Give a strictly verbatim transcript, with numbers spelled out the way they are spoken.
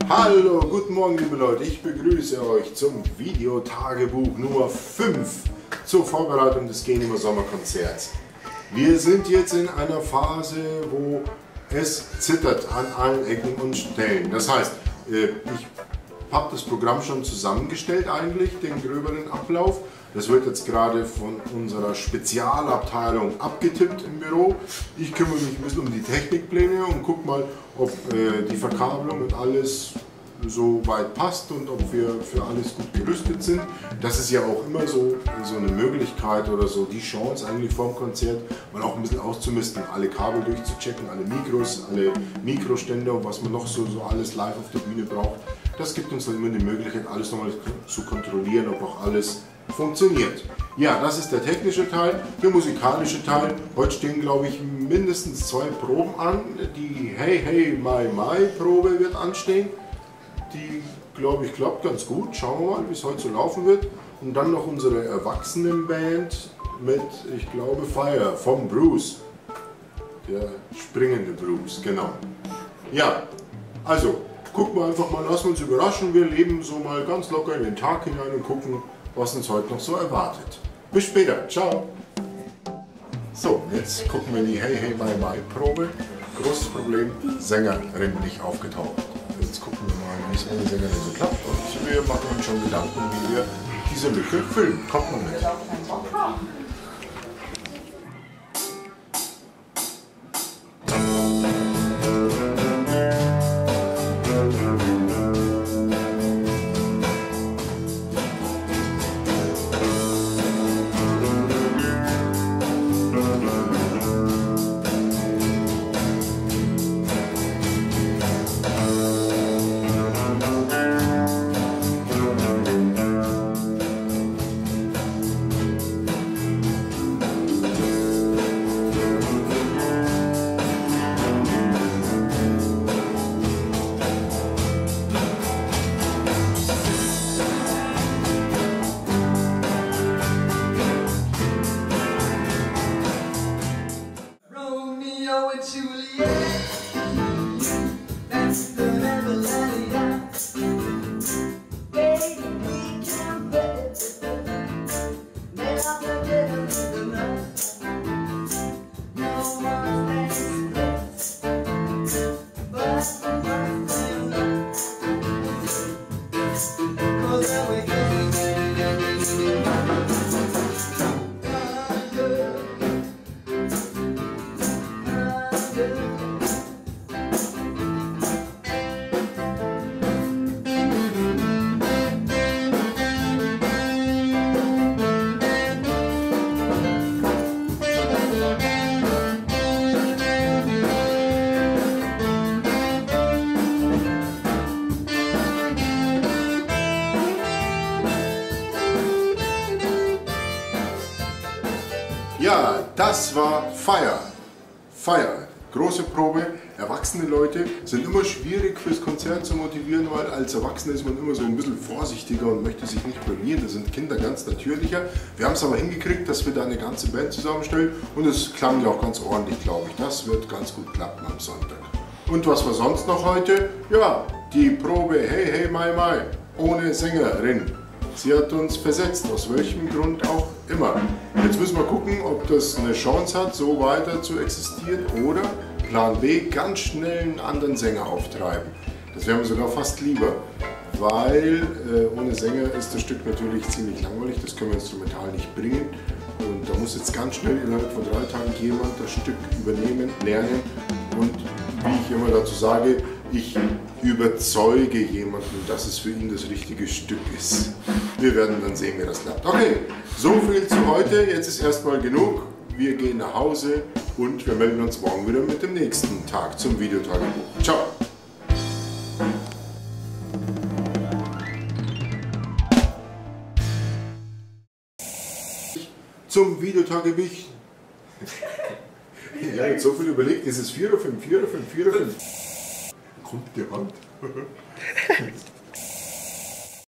Hallo, guten Morgen liebe Leute, ich begrüße euch zum Videotagebuch Nummer fünf zur Vorbereitung des Genehmer Sommerkonzerts. Wir sind jetzt in einer Phase, wo es zittert an allen Ecken und Stellen. Das heißt, ich habe das Programm schon zusammengestellt eigentlich, den gröberen Ablauf. Das wird jetzt gerade von unserer Spezialabteilung abgetippt im Büro. Ich kümmere mich ein bisschen um die Technikpläne und gucke mal, ob äh, die Verkabelung und alles so weit passt und ob wir für alles gut gerüstet sind. Das ist ja auch immer so, so eine Möglichkeit oder so die Chance eigentlich vor dem Konzert, mal auch ein bisschen auszumisten, alle Kabel durchzuchecken, alle Mikros, alle Mikroständer und was man noch so, so alles live auf der Bühne braucht. Das gibt uns dann immer die Möglichkeit, alles nochmal zu kontrollieren, ob auch alles funktioniert. Ja, das ist der technische Teil. Der musikalische Teil. Heute stehen, glaube ich, mindestens zwei Proben an. Die Hey Hey My My Probe wird anstehen. Die, glaube ich, klappt ganz gut. Schauen wir mal, wie es heute so laufen wird. Und dann noch unsere Erwachsenenband mit, ich glaube, Fire vom Bruce. Der springende Bruce, genau. Ja, also gucken wir einfach mal, lassen wir uns überraschen. Wir leben so mal ganz locker in den Tag hinein und gucken, was uns heute noch so erwartet. Bis später, ciao! So, jetzt gucken wir in die Hey Hey My My Probe. Großes Problem, Sängerin nicht aufgetaucht. Jetzt gucken wir mal, wie es eine Sängerin so klappt und wir machen uns schon Gedanken, wie wir diese Lücke füllen. Kommt mal mit! Ja, das war Fire. Fire. Große Probe. Erwachsene Leute sind immer schwierig fürs Konzert zu motivieren, weil als Erwachsener ist man immer so ein bisschen vorsichtiger und möchte sich nicht blamieren. Da sind Kinder ganz natürlicher. Wir haben es aber hingekriegt, dass wir da eine ganze Band zusammenstellen und es klang ja auch ganz ordentlich, glaube ich. Das wird ganz gut klappen am Sonntag. Und was war sonst noch heute? Ja, die Probe Hey Hey My My ohne Sängerin. Sie hat uns versetzt, aus welchem Grund auch immer. Jetzt müssen wir gucken, ob das eine Chance hat, so weiter zu existieren oder Plan B, ganz schnell einen anderen Sänger auftreiben. Das wäre mir sogar fast lieber, weil äh, ohne Sänger ist das Stück natürlich ziemlich langweilig, das können wir instrumental nicht bringen. Und da muss jetzt ganz schnell innerhalb von drei Tagen jemand das Stück übernehmen, lernen und wie ich immer dazu sage, ich überzeuge jemanden, dass es für ihn das richtige Stück ist. Wir werden dann sehen, wie das klappt. Okay, so viel zu heute. Jetzt ist erstmal genug. Wir gehen nach Hause und wir melden uns morgen wieder mit dem nächsten Tag zum Videotagebuch. Ciao! Zum Videotagebuch. Ich habe jetzt so viel überlegt, ist es vier oder fünf, vier oder fünf, vier oder fünf? Kommt die Hand.